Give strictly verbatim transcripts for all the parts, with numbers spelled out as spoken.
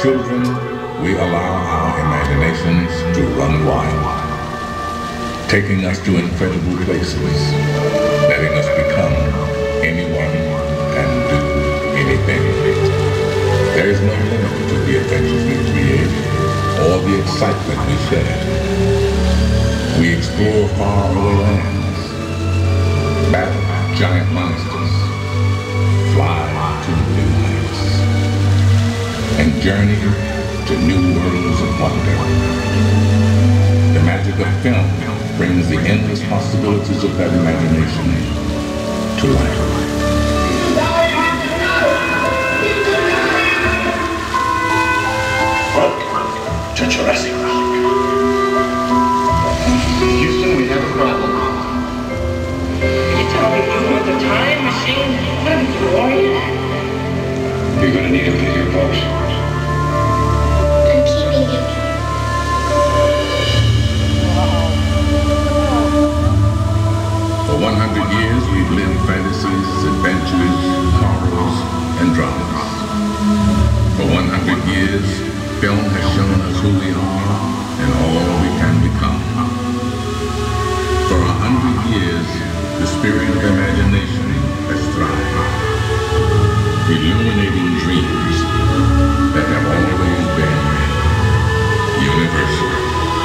children, we allow our imaginations to run wild, taking us to incredible places, letting us become anyone and do anything. There is no limit to the adventures we create or the excitement we share. We explore faraway lands, battle giant monsters, fly to new heights, and journey to new worlds of wonder. The magic of film brings the endless possibilities of that imagination to life. Welcome to Jurassic Park. Houston, we have a problem. You tell me you want the time machine? I'm glorious. You're gonna need to leave your folks. I'm keeping him. For one hundred years, we've lived fantasies, adventures, horrors, and dramas. For one hundred years, film has shown us who we are and all we can become. For a hundred years, the spirit of imagination has thrived, illuminating dreams that have always been universal.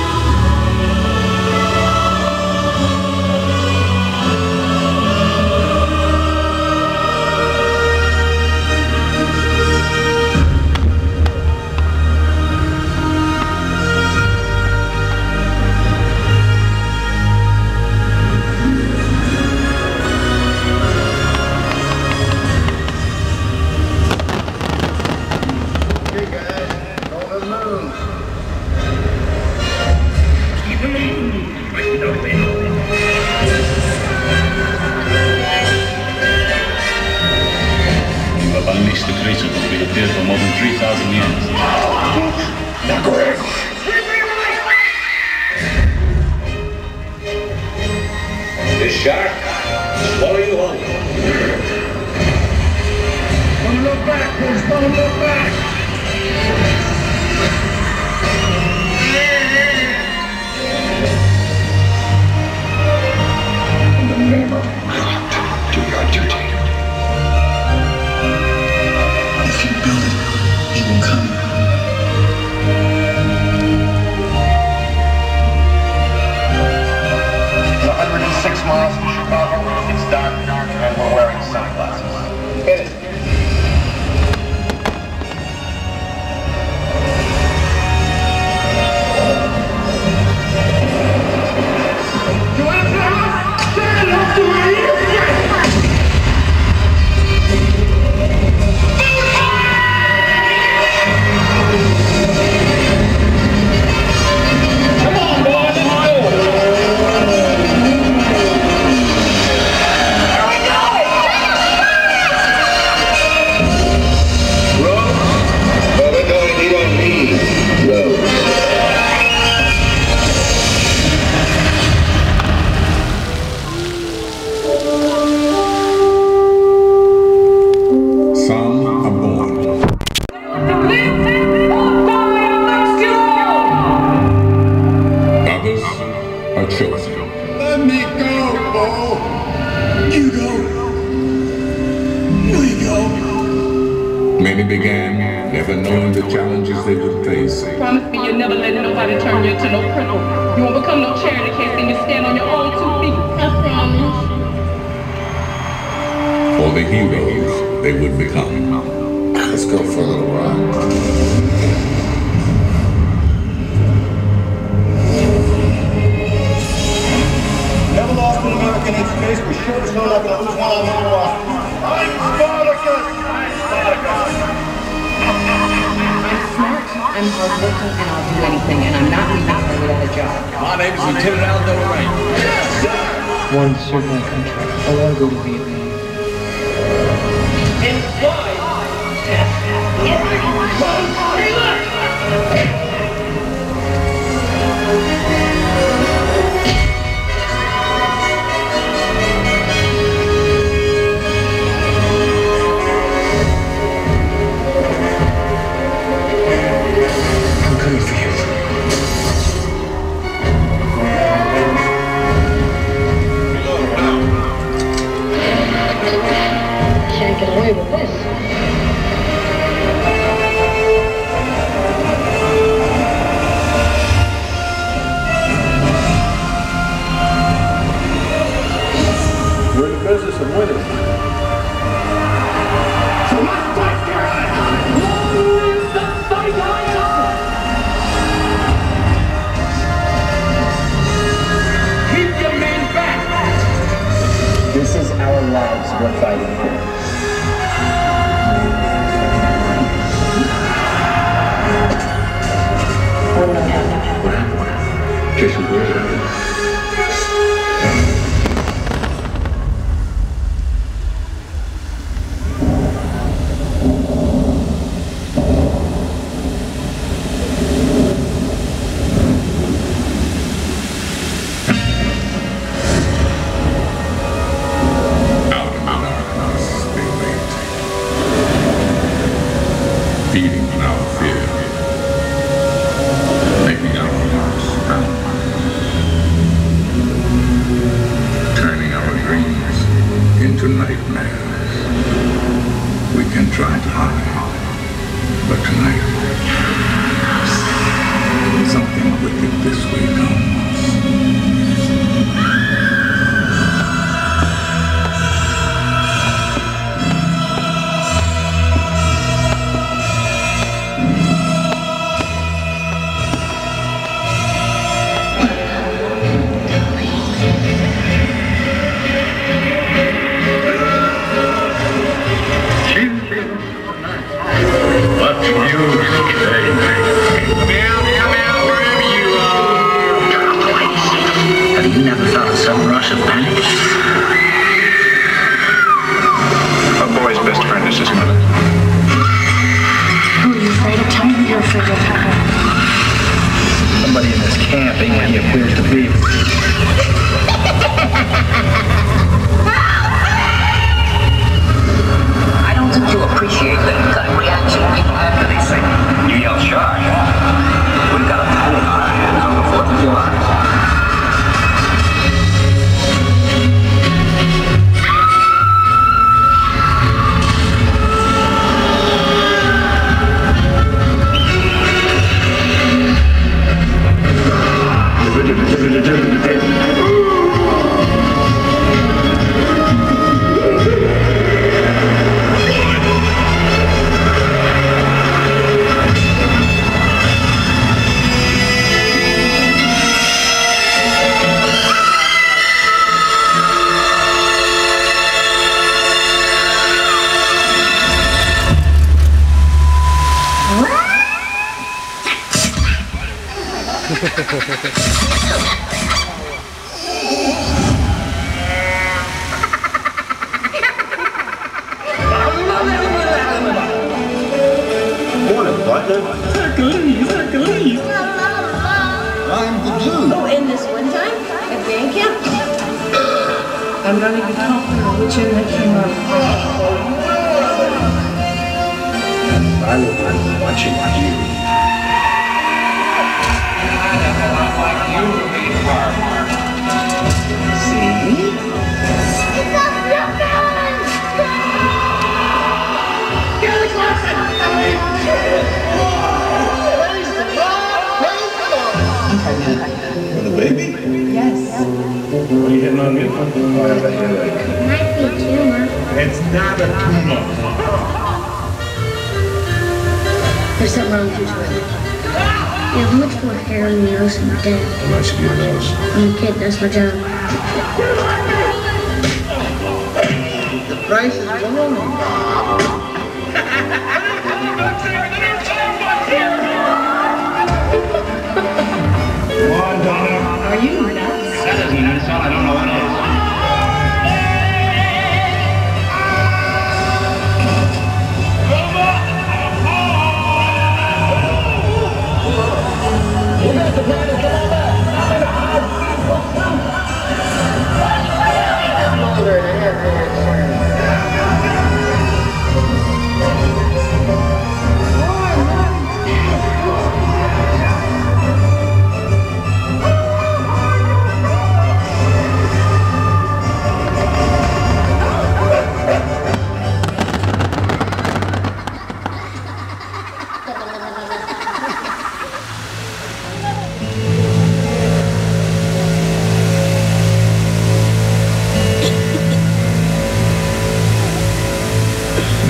Unleashed the creature that we have feared for more than three thousand years. Now, Greg. This shark will swallow you whole. Don't look back, please. Don't look back. Remember, do your duty. If you build it, he will come. one hundred six miles from Chicago. It's dark, and we're wearing sunglasses. Hit it. You want to come? Stand up to me! Let me go, Bo. You go. We go. Many began never knowing the challenges they would face. Promise me you'll never let nobody turn you into no cripple. You won't become no charity case and you stand on your own two feet. I promise. For the heroes they would become. Let's go for a little ride. Never lost an American in space. We're sure as hell not going to lose one on Mars. I'm Spartacus! I'm Spartacus! I'm smart, I'm hardworking, and I'll do anything, and I'm not leaving her without a job. My name is Lieutenant Aldo Wright. Yes, sir! One to serve my country. I want to go to Vietnam. Inside. can't get away with this. We're in the business of winning. So let's fight for it! Who is the fighter? Keep your men back! This is our lives we're fighting for. What happened? What happened? Jason, what happened? Feeding on our fear, making our hearts pound, turning our dreams into nightmares. We can try to hide, but tonight, something wicked this way comes. You never felt a sudden rush of panic? A boy's best friend is his mother. Who are you afraid of? Tell me who you're afraid of, Papa. Somebody in this camp ain't what he appears to be. I don't think you appreciate the kind of reaction people have to these things. You yell sharp. We've got a panic on our hands on the fourth of July. Oh, in this one time at band camp? I'm not even comfortable with you that came up. I will be watching you. For the baby? Yes. What are you hitting on me for? Oh, I have a headache. It might be a tumor. It's not a tumor. There's something wrong with you, Charlie. You have much more hair on your nose than your dad. How much do you know? I'm a kid, that's my job. The price is wrong. Come on, Donna. Are you nuts? That isn't an insult. I don't know what is.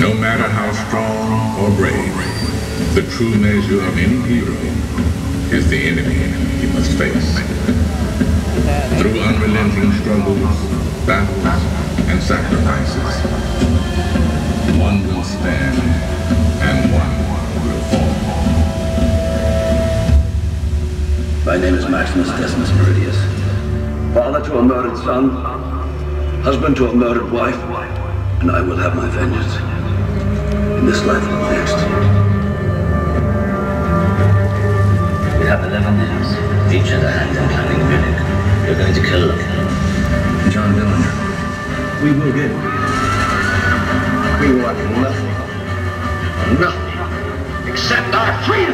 No matter how strong or brave, the true measure of any hero is the enemy he must face. Through unrelenting struggles, battles, and sacrifices, one will stand and one will fall. My name is Maximus Decimus Meridius. Father to a murdered son, husband to a murdered wife, and I will have my vengeance. In this life or the next. We have eleven nails, each in the hand in planning Munich. You're going to kill John Dillinger. We will get him. We want nothing. Nothing. Except our freedom.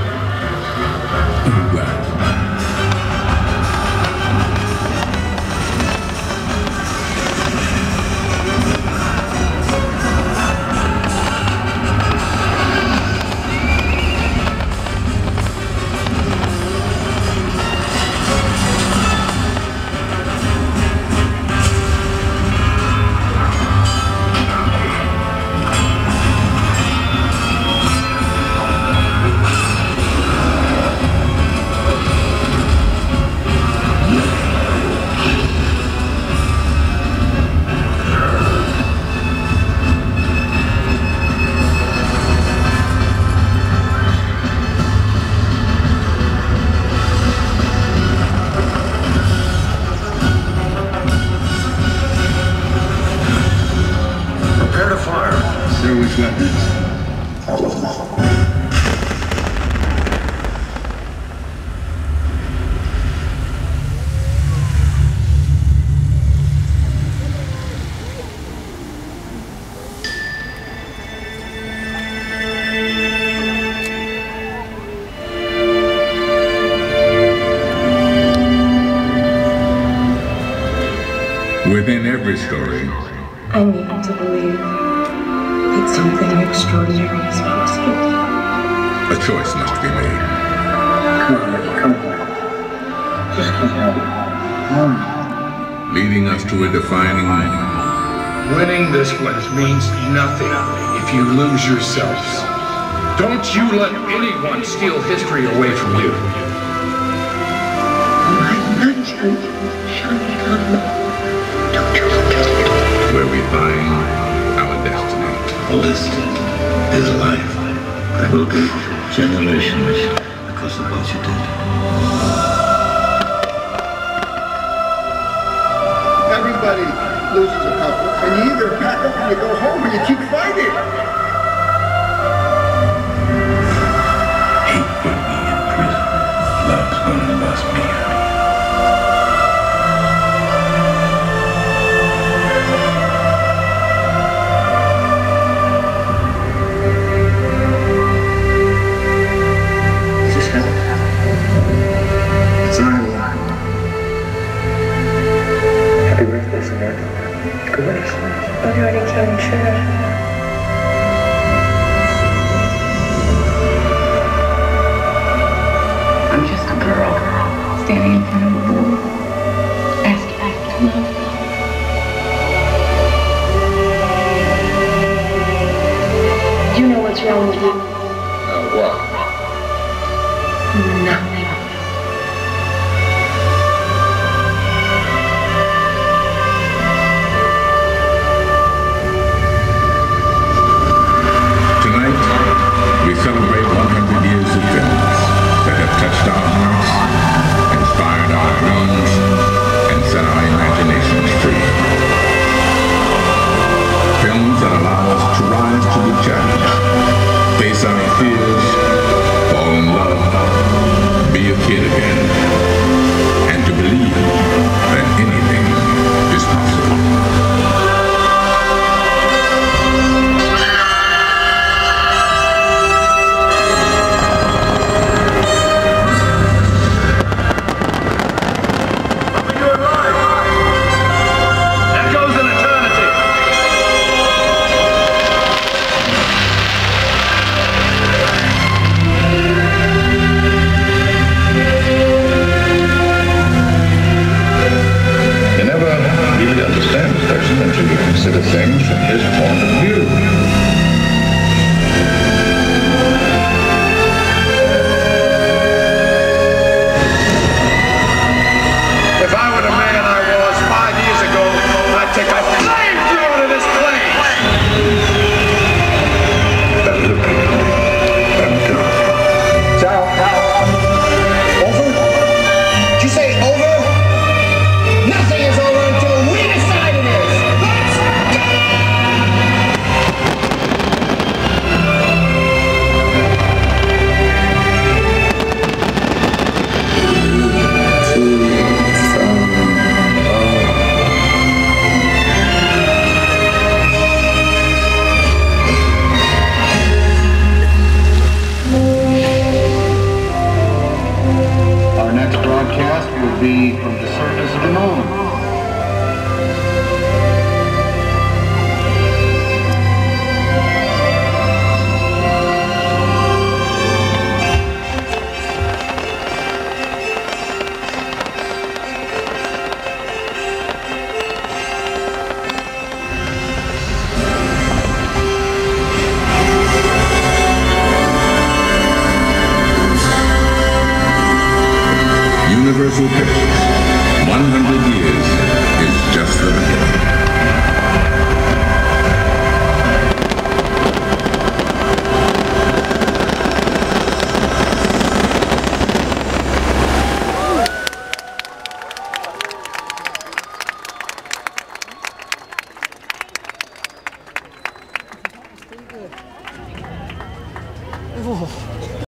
All of them. Within every story, I need to believe that something extraordinary is possible. A choice must be made. Come on, Ricky, come on. Just come on. Come on. Leading us to a defining moment. Winning this one means nothing if you lose yourselves. Don't you let anyone steal history away from you. Where we find our destiny. All this is life that will go generations because of what you did. Everybody loses a couple, and you either pack up and you go home or you keep fighting. Hate put me in prison. Love's gonna bust me out. But you already came true. I'm just a girl standing in front of a boy, asking for love. You know what's wrong with you? Uh, what? Nothing. We celebrate one hundred years of films that have touched our hearts, inspired our dreams, and set our imaginations free. Films that allow us to rise to the challenge, face our wonderful pictures. one hundred years is just the beginning. Oh.